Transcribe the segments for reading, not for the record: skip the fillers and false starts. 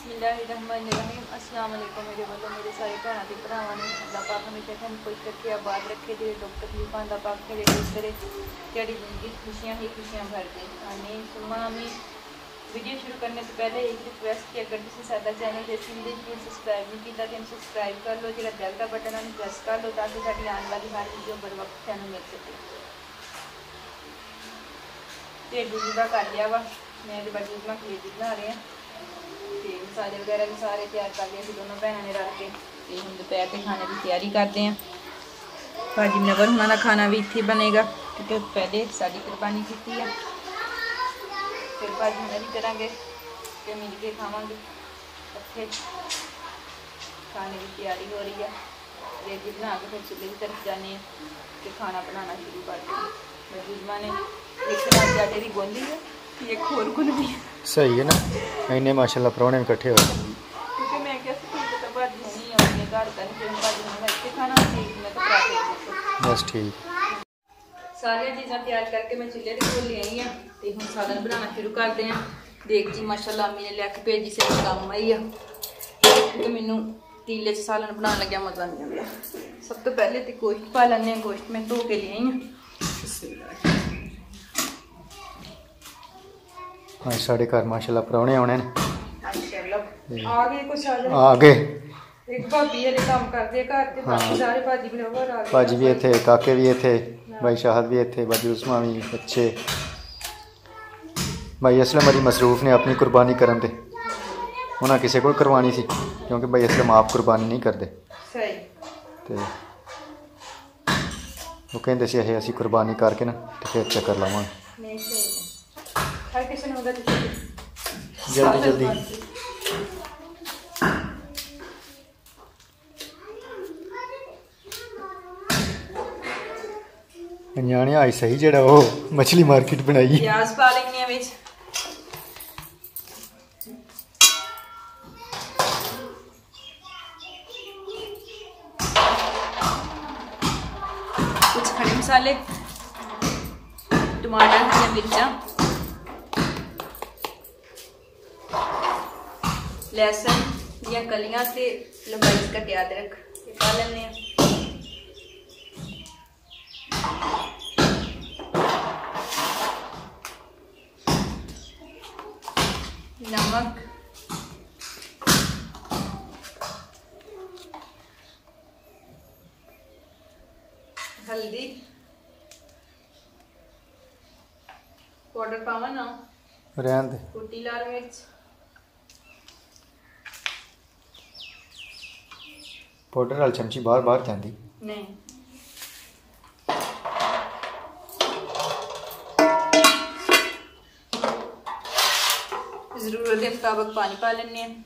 बिस्मिल्लाहिर्रहमानिर्रहीम। अस्सलाम वालेकुम मेरे वालों, मेरे सारे भैन के भरावां ने अल्लाह पाक हमेशा तुहानू खुश रखे, आबाद रखे, जेह्ड़े दुख तकलीफां अल्लाह पाक तेरे दूर करे, तेरी जिंदगी खुशियां ही खुशियां भर दे। आमीन सुम्मा आमीन। वीडियो शुरू करने से पहले एक रिक्वेस्ट कि अगर तुम साडा चैनल देसी विलेज को सब्सक्राइब नहीं किया तो सब्सक्राइब कर लो, जो बैल का बटन है प्रेस कर लो ताकि साडी आने वाली हर वीडियो बर वक्त तुहानू मिल सके। ढेडू जुदा कर लिया वा, मैं तो बड़ी उसमें खलेजी बना रहे हैं, तो मसाले वगैरह भी सारे तैयार कर लिए दोनों भैनों ने रल के। हम दोपहर के खाने की तैयारी करते हैं। भाजी नवर होना खाना भी इत्थे बनेगा क्योंकि पहले साड़ी कुर्बानी की है, फिर भाजी हुण भी करांगे तो मिल के खावांगे इकट्ठे। खाने की तैयारी हो रही है, रेजी बना के फिर चूल्हे की तरफ जाने तो खाना बनाना शुरू करते हैं। बजूजमा ने एक रात आटे की गोंदी है, एक होर गुननी है। सही है ना, इन्ने माशाल्लाह परौने इकट्ठे हो क्योंकि मैं क्या तो भाजी नहीं अपने घर का नहीं, भाजी इतने खाना ठीक मैं तो पराठे बस ठीक। सारी चीज़ां तैयार करके मैं चूल्हे के कोल ले आई हाँ, तो हम सालन बनाना शुरू करते हैं। देख जी माशाल्लाह अम्मी ने लिया के भेजी से काम आई है, तो मैनू तीले च सालन बनाने लग्या मजा नहीं आता। सब तो पहले तो गोश्त पा लें, गोश्त मैं धो के ले आई हाँ। हाँ साढ़े घर माशाल्लाह परौने आने ने, आ गए कुछ आ गए। एक भाभी वाले काम करते घर ते बाकी सारे भाजी बराबर आ गए। भाजी भी थे, काके भी थे, भाई शाहद भी थे, भाजी उस्मा भी, बच्चे। भाई असलम मेरी मसरूफ ने अपनी कुर्बानी करन दे, उन्हें किसी को करवानी सी क्योंकि भाई असलम आप कुर्बानी नहीं करते। सही तो वो कहते सी असी कुर्बानी करके ना तो फिर चक्कर लावांगे। नहीं सही हर किसी ने होगा जल्दी जल्दी न्याणे आई सही जेड़ा वो मछली मार्केट बनाई। प्याज पा लेंगे विच, कुछ खड़े मसाले, टमाटर, हरी मिर्चा, लहसुन या कलियां से लंबाई कटिया अदरक पा लेने। नमक, हल्दी पाउडर पावा ना, रहन दे, कुटी लाल मिर्च, पाउडर वाली चमची बार बार जाती नहीं जरूरत के मुताबिक पानी पा लेने हैं।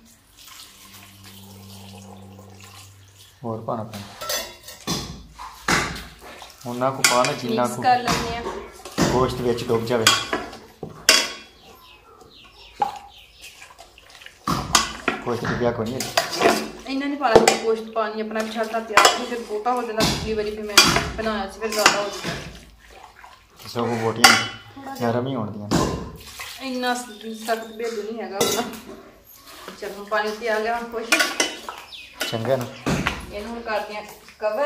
और पाना पैना उन्ना को पाना जिन्ना को कर लेने हैं, गोश्त विच डुब जावे। गोश्त डुबिया को नहीं इन्हें नहीं पाना चाहिए गोश्त, पानी अपना भी छाता तैयार फिर बोटा हो जाता। पिछली बारी भी मैं बनाया फिर ज़्यादा हो जाता, सब बोटियां नरम ही होंदियां, इन्ना सख्त भेजू नहीं है अपना। चलो पानी उत्ते आ गया, हम खुश चंगा ना। इन हम करते हैं कवर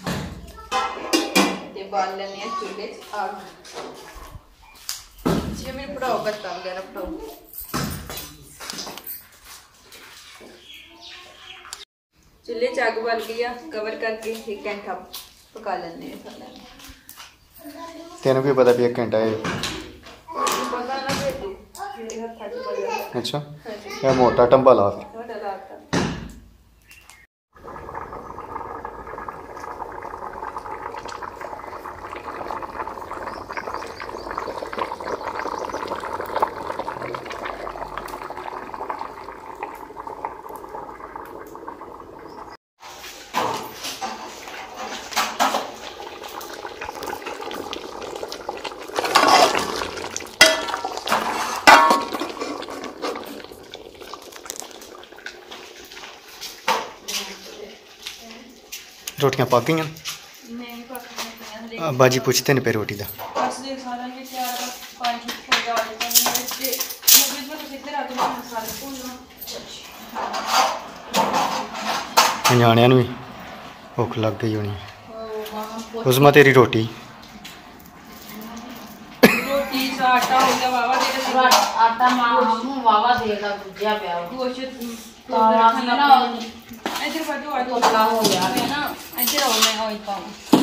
ते बाल लेने हैं चूल्हे आग। जी मेरे पढ़ाओ गत्ता वगैरह पढ़ाओ। चूल्हे च अग बल गई, कवर करके 1 घंटा पका लेने हैं। तेन भी पता भी 1 घंटा है। पता ना भेजू मेरे हाथ अच्छा यह मोटा टंबा ला फिर। रोटियां पक गई बाजी पूछते हैं पे रोटी का ਨਿਆਣਿਆਂ ਨੂੰ ਵੀ ਭੁੱਖ ਲੱਗ ਗਈ ਹੋਣੀ। ਉਹ ਮਾਮਾ ਉਸਮਾ तेरी रोटी ਰੋਟੀ ਦਾ ਆਟਾ ਹੋ ਗਿਆ ਵਾਵਾ ਦੇ ਆਟਾ ਨੂੰ ਵਾਵਾ ਦੇਗਾ ਦੂਜਿਆ ਪਿਆ ਗੋਸ਼ ਤਾਰਾ ਨਾ ਇੱਧਰ ਬਾਜੂ ਆ ਤੋਤਲਾ ਹੋ ਗਿਆ ਹੈ ਨਾ ਇੱਧਰ ਆਓ ਮੈਂ ਆਇਲ ਪਾਵਾਂ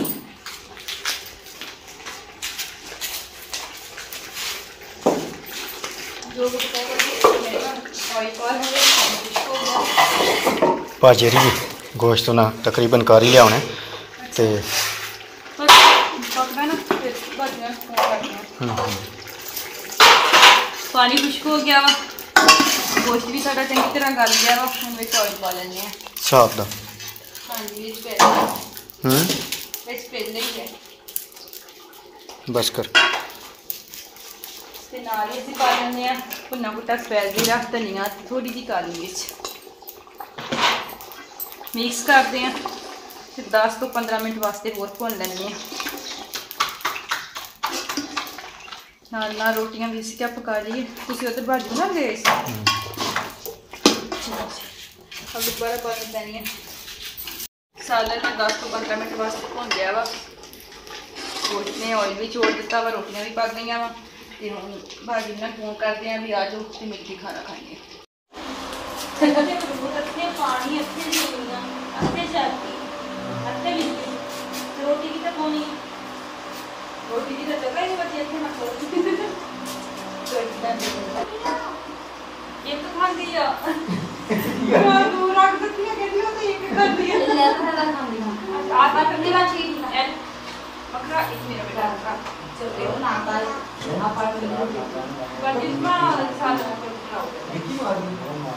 ਜੋ ਕੁਝ ਕਹੋਗੇ ਆਇਲ ਪਾ ਹੋ भाजी रही गोश्त ना तकरीबन कर ही लिया उन्हें ते पकड़ा ना फिर पानी खुश्क हो गया वा गोश्त भी साडा चंगी तरह गल गया वा हम विच ऑयल पा लेने हैं साफ दा हां जी विच पहले ही है बस कर ते नाल ही पा लेने हैं भुन्ना भुट्टा सफेद जीरा धनिया थोड़ी जी काली मिर्च मिक्स करते हैं फिर 10 तो 15 मिनट वास्ते होर भुन लेंगे नाल नाल रोटियां भी इसी क्या पका लीए तुसी उधर भाजी बना गए अब दोबारा पानी देनी है सालन में 10 तो 15 मिनट वास्ते भुन गया वा गोश्त ने ऑयल भी छोड़ दिता वा रोटियां भी पक गई वा ते हुण भाजी ना फोन करते हैं भी आ जाओ ते मिल के खाना खाएंगे पानी अच्छे से अच्छे से आती अच्छे मिलती रोटी की तो पानी रोटी की तो जगह ही बची अच्छे मत एक तो खा दिया दूर रख सकती है कहती हो तो एक कर दिया ले थोड़ा खानी आधा करने का चाहिए मखरा एक मेरा बेटा का चलते हो ना आता आप पर बट इसमें साल ऊपर खाओ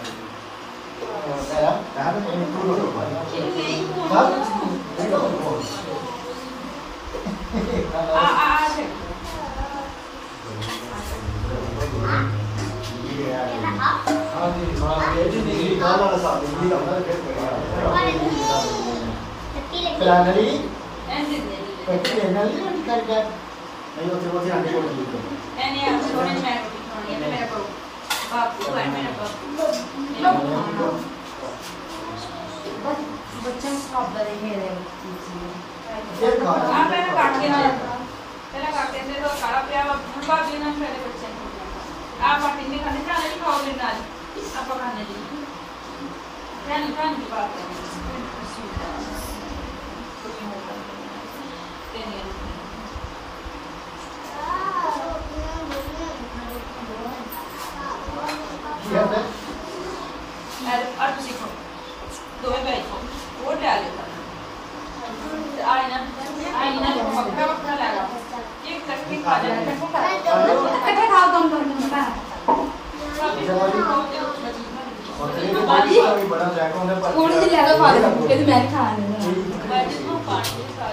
बच्चे खाते रहे पहले काट के ना पहले काट के तो काला पिया भुनवा देना पहले बच्चे आप पार्टी में खाने चाहे नहीं खाओगे ना आप खाने दी क्या की बात है अब सीखो दो भाई को वो डाल देता आईना मक्का मक्का लगा एक चटनी खा जाए इकट्ठे खाओ तुम दोनों का बाजी थोड़ी सी लगा खा ले क्योंकि मैं खा नहीं बाजी को पानी खा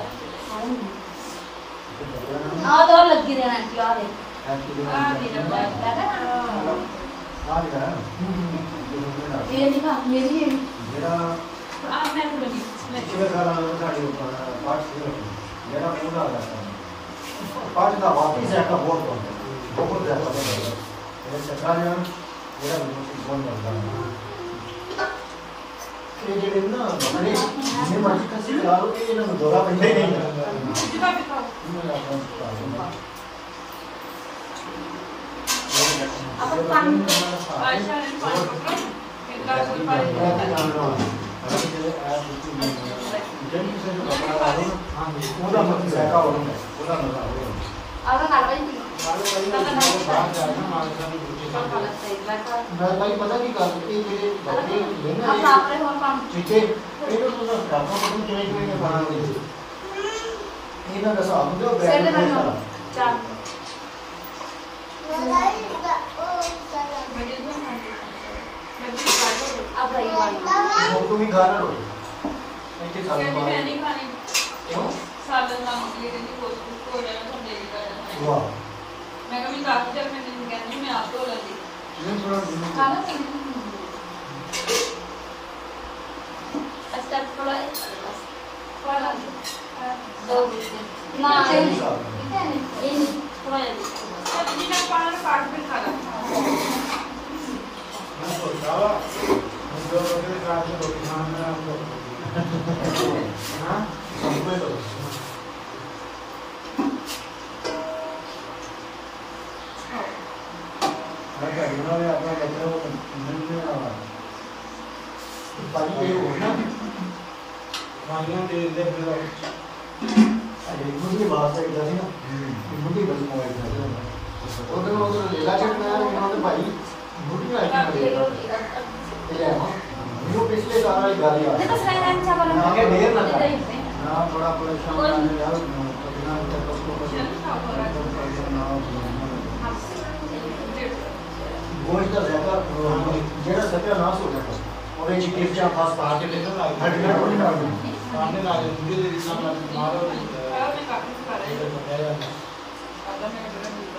आ तो लगी रहना आंटी आ रे आ मेरा लगा ये दिखा मेरी है आ मैं बनी मैं जितना भी खाओ अब पानी अच्छा पानी पकड़ो फिर का कोई पानी अब काल वाली भाई पता नहीं कर के मेरे बच्चे लेना अब आप रे और काम ठीक है ये तो रातों को तुम चले गए बना दे ये ना दस आप जो सेट ब्रांड करना में चार अब रही वाली वो तुम ही खा रहे हो ऐसे साल मैं में नहीं खानी क्यों सालन ना मुझे नहीं कोशिश को जाना तो दे देगा वाह मैं कभी काफी जब मैं नहीं कहती मैं आपको लगी ये थोड़ा खाना अच्छा थोड़ा थोड़ा दो ना ये थोड़ा अब जी मैं पानी काट के खा रहा मैं सोच रहा हूँ जो रोटी खा के रोटी खाना है हाँ सबको तो मैं अपना बच्चा को मिलने वाला पानी पे हो ना पानी पे दे दे अरे मुझे बात है इधर ना मुझे बस मोबाइल था उधर लेला चढ़ना है उन्होंने भाई मुझे आई है वो पिछले साल वाली गाड़ी आ देखो साइलेंट सा वाला आगे ढेर ना ना बड़ा परेशान आने यार बिना तक उसको गोश्त का ज़्यादा जेड़ा सत्यानाश हो जाता और ये गिफ्ट जहाँ पास पहाड़ के लेकर ना हट गया और निकाल दिया आने लगे मुझे तो इतना मारो मैं काफी खा रही हूं आधा मैं बड़ा दूध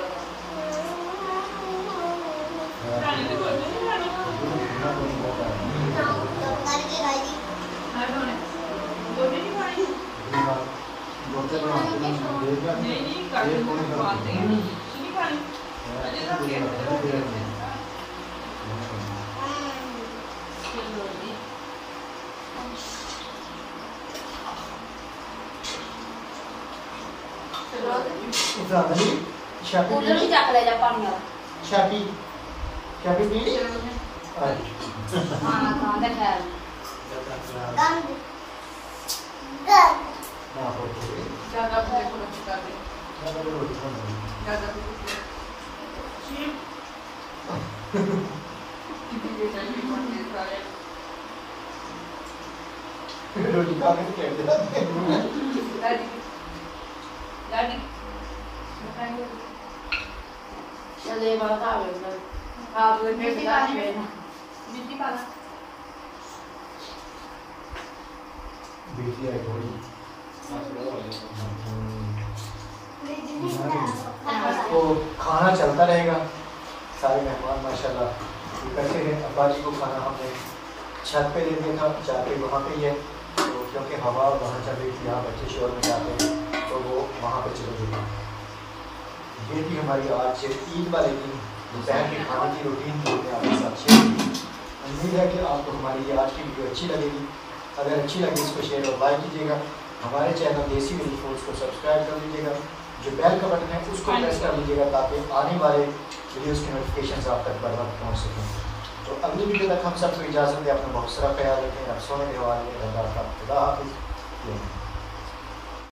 रहा खाने के बोल नहीं खाने बोल नहीं खानी नहीं काफी खाते हैं नहीं खानी अजय का क्या उधर शापी उधर ही जाकर ले जा पानी वाला शापी शापी पी हां कहां देखा है ना हो ज्यादा भूख लगी कर दे ज्यादा भूख रोटी खा के क्या दादी दादी चले बात आ गई आप लोग मिट्टी पानी मिट्टी पाना बेटी आई थोड़ी तो खाना चलता रहेगा सारे मेहमान माशाल्लाह इकट्ठे हैं अब्बा जी को खाना हमने छत पे दे दिया था जाके वहाँ पे ही है तो क्योंकि हवा वहाँ चल रही थी यहाँ बच्चे शोर में जाते हैं तो वो वहाँ पे चले गए ये थी हमारी आज ईद वाले दिन दोपहर के खाने की रूटीन जो मैं आपके साथ शेयर की उम्मीद है कि आपको हमारी ये आज की वीडियो अच्छी लगेगी अगर अच्छी लगी इसको शेयर और लाइक कीजिएगा हमारे चैनल देसी विलेज फूड्स को सब्सक्राइब कर लीजिएगा जो बेल का बटन है उसको प्रेस कर लीजिएगा ताकि आने वाले वीडियोस के नोटिफिकेशन आप तक बर वक्त पहुँच सकें तो अगली वीडियो तक हम सबको इजाज़त दें अपना बहुत सारा ख्याल रखें अब सोने के हवाले खुदा हाफिज़।